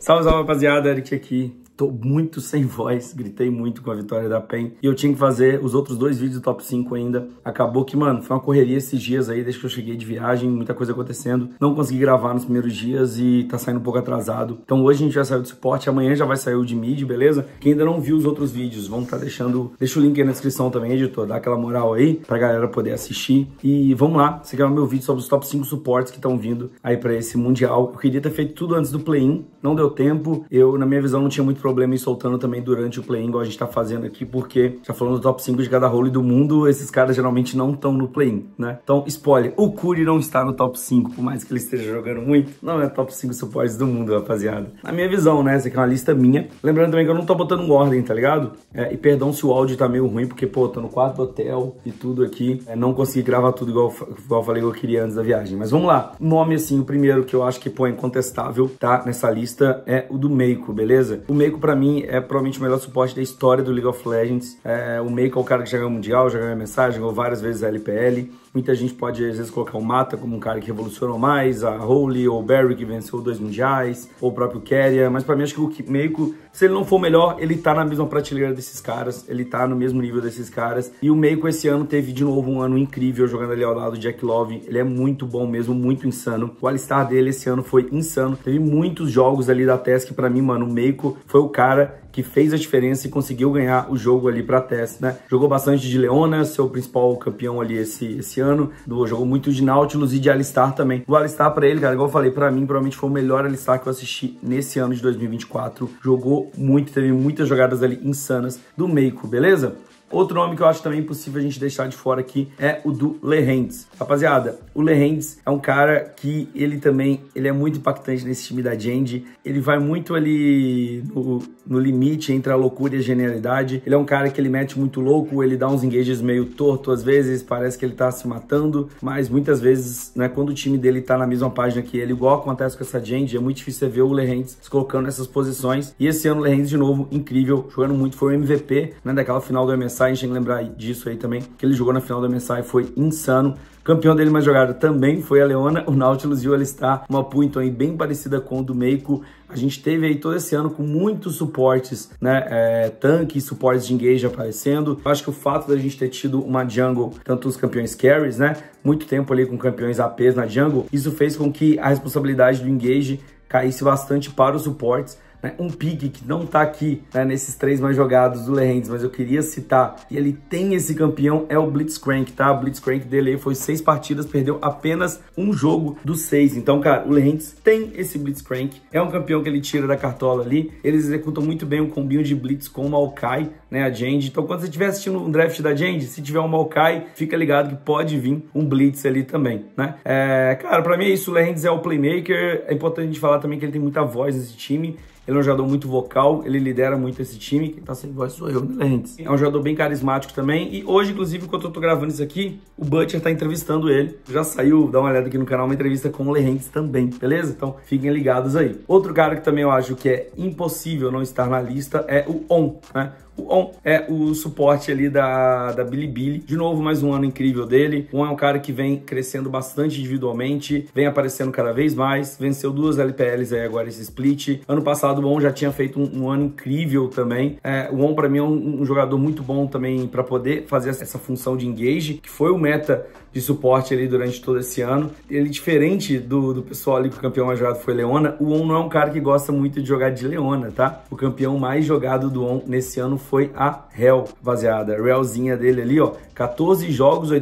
Salve, salve, rapaziada, Eric aqui. Tô muito sem voz, gritei muito com a vitória da PEN. E eu tinha que fazer os outros 2 vídeos do top 5 ainda. Acabou que, mano, foi uma correria esses dias aí, desde que eu cheguei de viagem, muita coisa acontecendo. Não consegui gravar nos primeiros dias e tá saindo um pouco atrasado. Então hoje a gente já saiu do suporte, amanhã já vai sair o de mid, beleza? Quem ainda não viu os outros vídeos, vamos tá deixando... Deixa o link aí na descrição também, editor, dá aquela moral aí pra galera poder assistir. E vamos lá, esse aqui é o meu vídeo sobre os top 5 suportes que estão vindo aí pra esse Mundial. Eu queria ter feito tudo antes do play-in, não deu tempo. Eu, na minha visão, não tinha muito problema em soltando também durante o play-in, igual a gente tá fazendo aqui, porque, já falando do top 5 de cada role do mundo, esses caras geralmente não estão no play-in, né? Então, spoiler, o Curi não está no top 5, por mais que ele esteja jogando muito, não é top 5 suportes do mundo, rapaziada. Na minha visão, né? Essa aqui é uma lista minha. Lembrando também que eu não tô botando ordem, tá ligado? E perdão se o áudio tá meio ruim, porque, pô, tô no quarto do hotel e tudo aqui. Não consegui gravar tudo igual eu falei que eu queria antes da viagem. Mas vamos lá. Nome, assim, o primeiro que eu acho que, pô, é incontestável, tá? Nessa lista é o do Meiko, beleza? O Meiko, pra mim, é provavelmente o melhor suporte da história do League of Legends. O Meiko é o cara que já ganhou o Mundial, já ganhou a mensagem, ganhou várias vezes a LPL. Muita gente pode, às vezes, colocar o Mata como um cara que revolucionou mais, a Holy ou o Barry, que venceu 2 mundiais, ou o próprio Keria. Mas pra mim, acho que o Meiko, se ele não for o melhor, ele tá na mesma prateleira desses caras, ele tá no mesmo nível desses caras. E o Meiko esse ano teve, de novo, um ano incrível, jogando ali ao lado do Jack Love. Ele é muito bom mesmo, muito insano. O Alistar dele esse ano foi insano. Teve muitos jogos ali da TES que, pra mim, mano, o Meiko foi o cara que fez a diferença e conseguiu ganhar o jogo ali pra TES, né? Jogou bastante de Leona, seu principal campeão ali esse ano. Jogou muito de Nautilus e de Alistar também. O Alistar pra ele, cara, igual eu falei, pra mim, provavelmente foi o melhor Alistar que eu assisti nesse ano de 2024. Jogou muito, teve muitas jogadas ali insanas do Meiko, beleza? Outro nome que eu acho também impossível a gente deixar de fora aqui é o do Lehendz. Rapaziada, o Lehendz é um cara que ele é muito impactante nesse time da Gen.G. Ele vai muito ali no limite entre a loucura e a genialidade. Ele é um cara que ele mete muito louco, ele dá uns engages meio torto às vezes, parece que ele tá se matando, mas muitas vezes, né, quando o time dele tá na mesma página que ele, igual acontece com essa Gen.G, é muito difícil você ver o Lehendz se colocando nessas posições. E esse ano o Lehendz, de novo, incrível, jogando muito, foi o MVP, né, daquela final do MSI. A gente tem que lembrar disso aí também, que ele jogou na final do MSI, foi insano. Campeão dele mais jogado também foi a Leona, o Nautilus e o Alistar, uma pool então aí bem parecida com o do Meiko. A gente teve aí todo esse ano com muitos suportes, né, tanques, suportes de engage aparecendo. Eu acho que o fato da gente ter tido uma jungle, tanto os campeões carries, né, muito tempo ali com campeões APs na jungle, isso fez com que a responsabilidade do engage caísse bastante para os suportes. Um pick que não tá aqui, né, nesses 3 mais jogados do Lehendz, mas eu queria citar, e ele tem esse campeão, é o Blitzcrank, tá? O Blitzcrank dele aí foi 6 partidas, perdeu apenas um jogo dos 6. Então, cara, o Lehendz tem esse Blitzcrank, é um campeão que ele tira da cartola ali, eles executam muito bem um combinho de Blitz com o Maokai, né, a Gen.G. Então, quando você estiver assistindo um draft da Gen.G, se tiver um Maokai, fica ligado que pode vir um Blitz ali também, né? Cara, pra mim é isso, o Lehendz é o playmaker, é importante a gente falar também que ele tem muita voz nesse time. Ele é um jogador muito vocal, ele lidera muito esse time. Quem tá sem voz sou eu, né, Lehendz? É um jogador bem carismático também. E hoje, inclusive, enquanto eu tô gravando isso aqui, o Butcher tá entrevistando ele. Já saiu, dá uma olhada aqui no canal, uma entrevista com o Lehendz também, beleza? Então, fiquem ligados aí. Outro cara que também eu acho que é impossível não estar na lista é o On, né? O On é o suporte ali da Bilibili. De novo, mais um ano incrível dele. O On é um cara que vem crescendo bastante individualmente, vem aparecendo cada vez mais, venceu 2 LPLs aí agora esse split. Ano passado o On já tinha feito um ano incrível também. O On pra mim é um jogador muito bom também para poder fazer essa função de engage, que foi o meta de suporte ali durante todo esse ano. Ele, diferente do pessoal ali que o campeão mais jogado foi Leona, o On não é um cara que gosta muito de jogar de Leona, tá? O campeão mais jogado do On nesse ano foi a Hel, rapaziada. A Helzinha dele ali, ó, 14 jogos,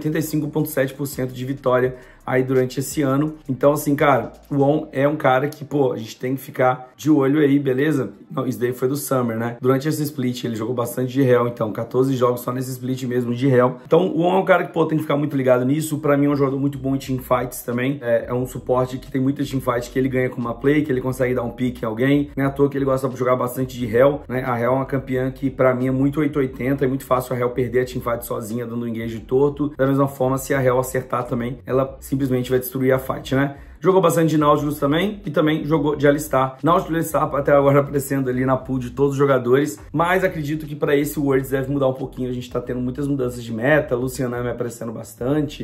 85,7% de vitória aí durante esse ano. Então, assim, cara, o On é um cara que, pô, a gente tem que ficar de olho aí, beleza? Não, isso daí foi do Summer, né? Durante esse split, ele jogou bastante de Hel, então, 14 jogos só nesse split mesmo de Hel. Então, o On é um cara que, pô, tem que ficar muito ligado nisso. Pra mim, é um jogador muito bom em teamfights também. É um suporte que tem muitas teamfights que ele ganha com uma play, que ele consegue dar um pick em alguém. Não é à toa que ele gosta de jogar bastante de Hel, né? A Hel é uma campeã que, pra mim, é muito 880, é muito fácil a Hel perder a teamfight sozinha, dando um engage torto. Da mesma forma, se a Hel acertar também, ela simplesmente vai destruir a fight, né? Jogou bastante de Nautilus também e também jogou de Alistar. Nautilus e Alistar até agora aparecendo ali na pool de todos os jogadores, mas acredito que para esse Worlds deve mudar um pouquinho. A gente tá tendo muitas mudanças de meta, Lucianami aparecendo bastante,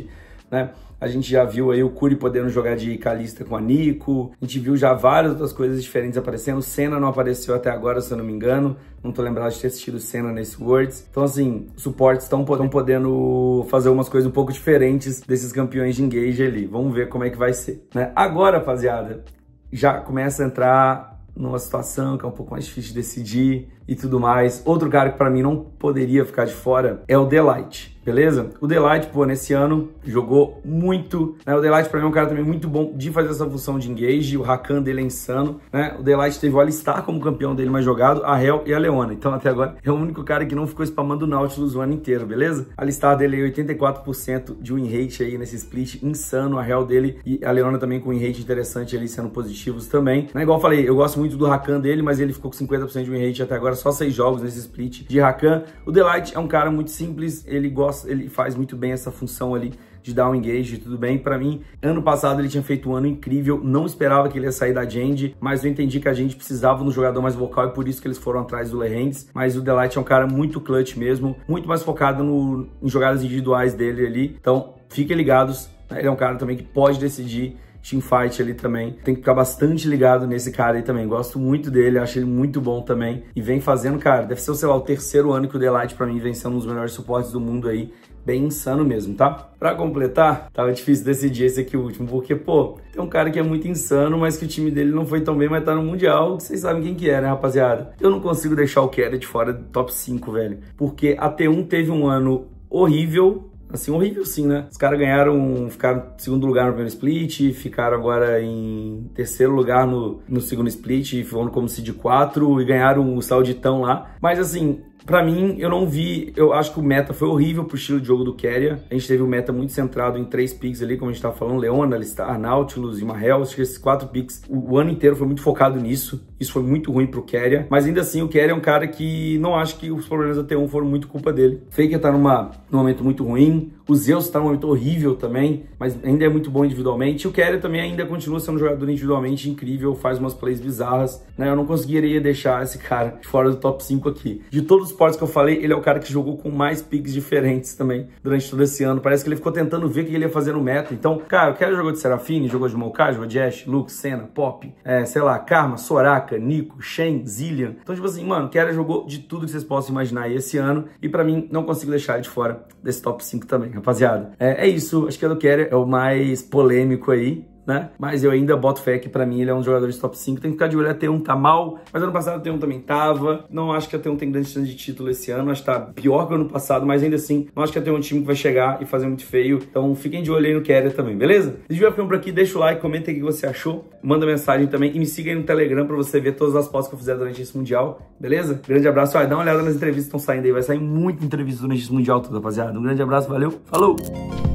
né? A gente já viu aí o Curi podendo jogar de Kalista com a Nico. A gente viu já várias outras coisas diferentes aparecendo. O Senna não apareceu até agora, se eu não me engano. Não tô lembrado de ter assistido o Senna nesse Worlds. Então, assim, os suportes estão podendo fazer umas coisas um pouco diferentes desses campeões de engage ali. Vamos ver como é que vai ser, né? Agora, rapaziada, já começa a entrar numa situação que é um pouco mais difícil de decidir e tudo mais. Outro cara que pra mim não poderia ficar de fora é o Delight. Beleza? O Delight, pô, nesse ano jogou muito, né? O Delight pra mim é um cara também muito bom de fazer essa função de engage, o Rakan dele é insano, né? O Delight teve o Alistar como campeão dele mais jogado, a Hel e a Leona. Então até agora é o único cara que não ficou spamando o Nautilus o ano inteiro, beleza? A Alistar dele é 84% de win rate aí nesse split, insano. A Hel dele e a Leona também com win rate interessante ali, sendo positivos também. Né? Igual eu falei, eu gosto muito do Rakan dele, mas ele ficou com 50% de win rate até agora, só 6 jogos nesse split de Rakan. O Delight é um cara muito simples, ele faz muito bem essa função ali de dar um engage, tudo bem. Pra mim, ano passado ele tinha feito um ano incrível, não esperava que ele ia sair da Jandy, mas eu entendi que a gente precisava de um jogador mais vocal e por isso que eles foram atrás do Lehendes. Mas o Delight é um cara muito clutch mesmo, muito mais focado em jogadas individuais dele ali, então fiquem ligados, né? Ele é um cara também que pode decidir teamfight ali também. Tem que ficar bastante ligado nesse cara aí também. Gosto muito dele, acho ele muito bom também. E vem fazendo, cara, deve ser, sei lá, o terceiro ano que o Delight pra mim vem sendo um dos melhores suportes do mundo aí. Bem insano mesmo, tá? Pra completar, tava difícil decidir esse aqui o último, porque, pô, tem um cara que é muito insano, mas que o time dele não foi tão bem, mas tá no Mundial, vocês sabem quem que é, né, rapaziada? Eu não consigo deixar o Keria de fora do top 5, velho, porque a T1 teve um ano horrível, assim, horrível sim, né? Os caras ficaram em segundo lugar no primeiro split, ficaram agora em terceiro lugar no segundo split, foram como seed 4 e ganharam o Sauditão lá, mas assim... Pra mim, eu não vi, eu acho que o meta foi horrível pro estilo de jogo do Keria. A gente teve um meta muito centrado em 3 picks ali, como a gente tava falando, Leona, Alistar, Nautilus e Mahel. Acho que esses 4 picks, o ano inteiro foi muito focado nisso. Isso foi muito ruim pro Keria. Mas ainda assim, o Keria é um cara que não acho que os problemas da T1 foram muito culpa dele. Faker tá num momento muito ruim. O Zeus tá num momento horrível também, mas ainda é muito bom individualmente. E o Keria também ainda continua sendo um jogador individualmente incrível, faz umas plays bizarras, né? Eu não conseguiria deixar esse cara de fora do top 5 aqui. De todos os ports que eu falei, ele é o cara que jogou com mais picks diferentes também durante todo esse ano. Parece que ele ficou tentando ver o que ele ia fazer no meta. Então, cara, o Keria jogou de Seraphine, jogou de Maokai, jogou de Ashe, Lux, Senna, Pop, sei lá, Karma, Soraka, Nico, Shen, Zilean. Então, tipo assim, mano, o Keria jogou de tudo que vocês possam imaginar aí esse ano. E pra mim, não consigo deixar ele de fora desse top 5 também, rapaziada. É isso, acho que o do Keria é o mais polêmico aí, né? Mas eu ainda boto fé que pra mim ele é um jogador de top 5. Tem que ficar de olho, a T1 tá mal, mas ano passado a T1 também tava. Não acho que a T1 tem grande chance de título esse ano, acho que tá pior que o ano passado, mas ainda assim, não acho que a T1 é um time que vai chegar e fazer muito feio. Então fiquem de olho aí no Keria também, beleza? Se já ficando por aqui, deixa o like, comenta aí o que você achou, manda mensagem também e me siga aí no Telegram pra você ver todas as fotos que eu fizer durante esse Mundial, beleza? Grande abraço, dá uma olhada nas entrevistas que estão saindo aí, vai sair muita entrevista durante esse Mundial todo, rapaziada. Um grande abraço, valeu, falou!